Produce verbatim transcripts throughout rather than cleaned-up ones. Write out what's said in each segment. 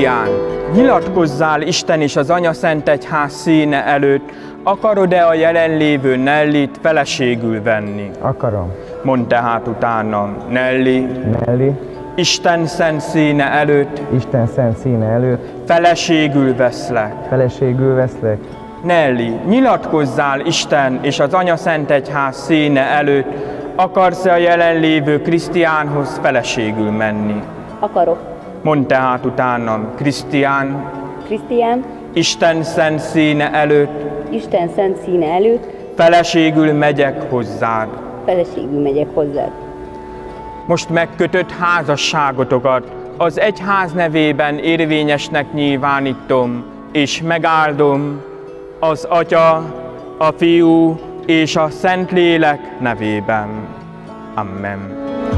Krisztián, nyilatkozzál Isten és az Anya Szent Egyház színe előtt, akarod-e a jelenlévő Nellit feleségül venni? Akarom. Mondd tehát utánam, Nelli, Nelli, Isten szent színe előtt, Isten szent színe előtt feleségül veszlek. feleségül veszlek. Nelli, nyilatkozzál Isten és az Anya Szent Egyház színe előtt, akarsz-e a jelenlévő Krisztiánhoz feleségül menni? Akarok. Mondd tehát utánam, Krisztián, Krisztián, Isten szent színe előtt, Isten szent színe előtt feleségül megyek hozzád. feleségül megyek hozzád. Most megkötött házasságotokat az egyház nevében érvényesnek nyilvánítom, és megáldom az Atya, a Fiú és a Szentlélek nevében. Amen.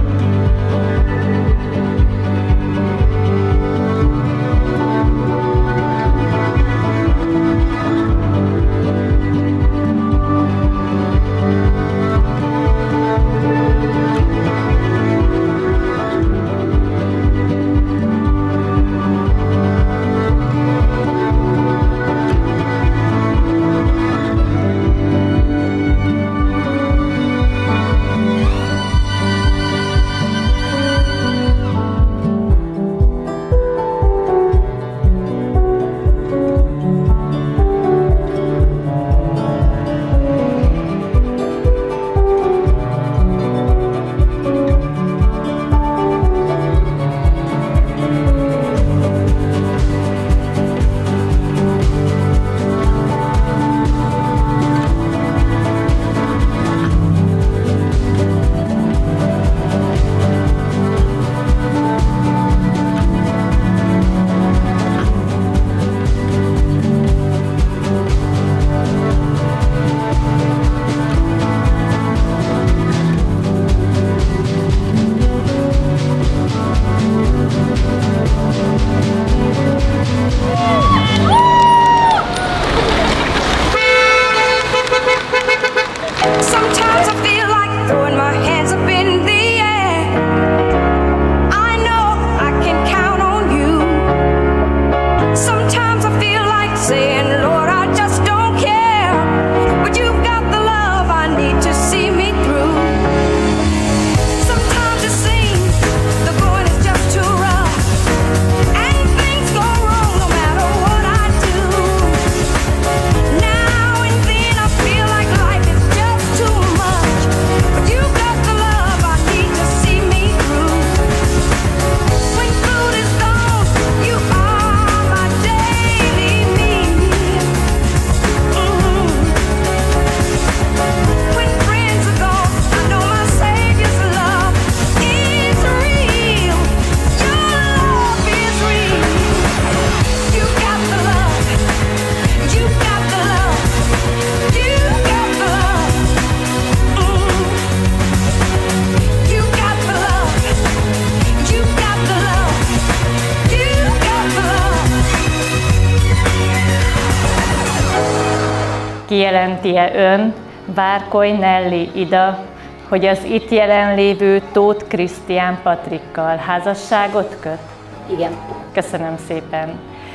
Kijelenti-e ön, Várkonyi Nelli Ida, hogy az itt jelenlévő Tóth Krisztián Patrikkal házasságot köt? Igen. Köszönöm szépen.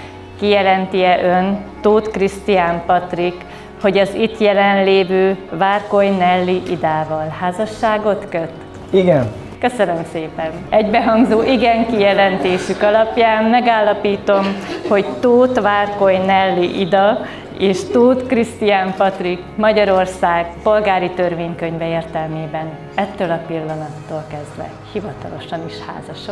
Kijelenti-e ön, Tóth Krisztián Patrik, hogy az itt jelenlévő Várkonyi Nelli Idával házasságot köt? Igen. Köszönöm szépen. Egybehangzó igen kijelentésük alapján megállapítom, hogy Tóth Várkonyi Nelli Ida és Tóth Krisztián Patrik Magyarország polgári törvénykönyve értelmében ettől a pillanattól kezdve hivatalosan is házasok.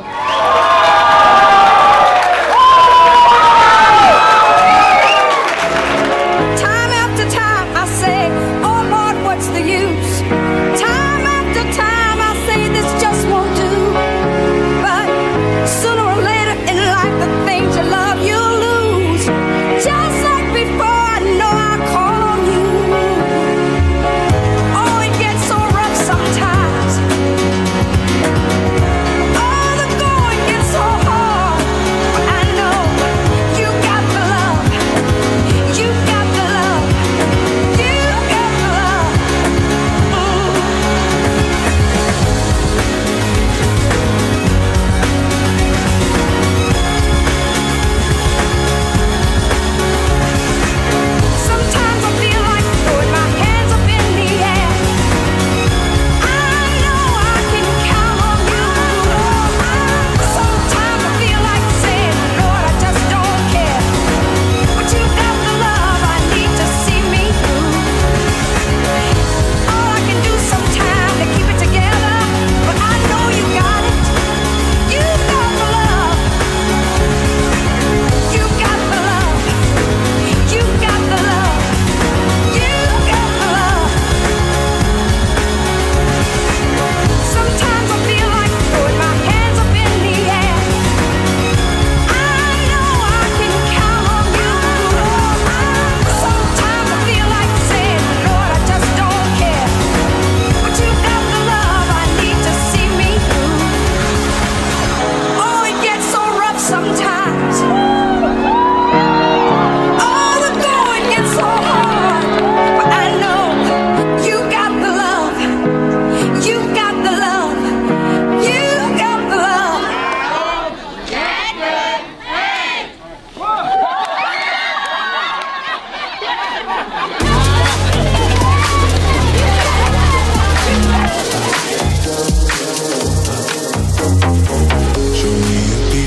Sometimes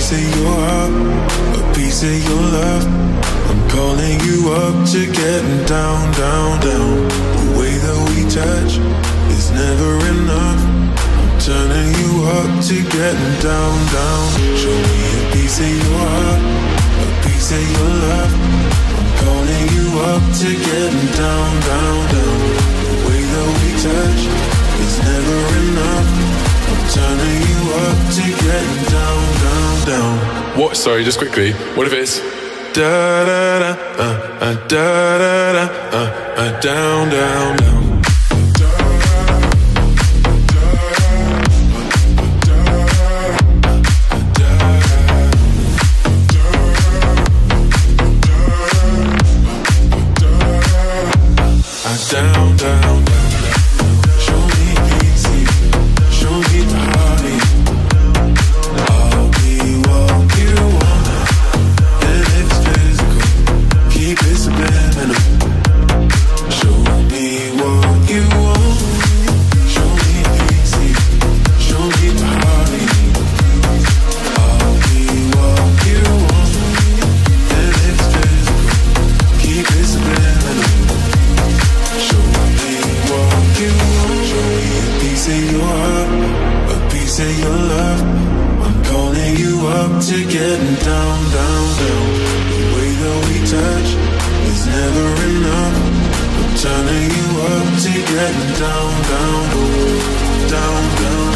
piece of your heart, a piece of your love. I'm calling you up to getting down, down, down. The way that we touch is never enough. I'm turning you up to getting down, down. Show me a piece of your heart, a piece of your love. I'm calling you up to getting down, down, down. The way that we touch is never enough. I'm turning you up to getting down, down, down. What? Sorry, just quickly. What if it's da da da uh, uh, da da da uh, uh, down, down, down. Down, down, down. Show me easy, show me the heartache. I'll be what you want, and if it's physical, keep it subliminal. Show me what you want, show me easy, show me the heartache. I'll be what you want, and if it's physical, keep it subliminal. Show me what you want. Show me a piece of your heart, a piece of your love. I'm calling you up to getting down, down, down. The way that we touch is never enough. I'm turning you up to getting down, down, down, down.